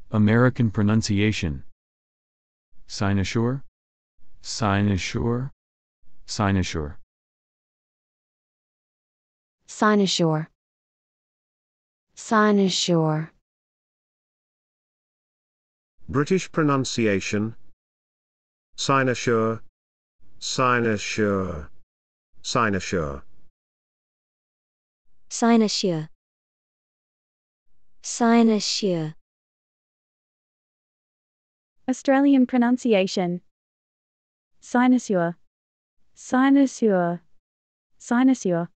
American pronunciation. CYNOSURE, CYNOSURE, CYNOSURE. CYNOSURE. CYNOSURE. British pronunciation. CYNOSURE, CYNOSURE, CYNOSURE. CYNOSURE. CYNOSURE. Australian pronunciation. CYNOSURE, CYNOSURE, CYNOSURE.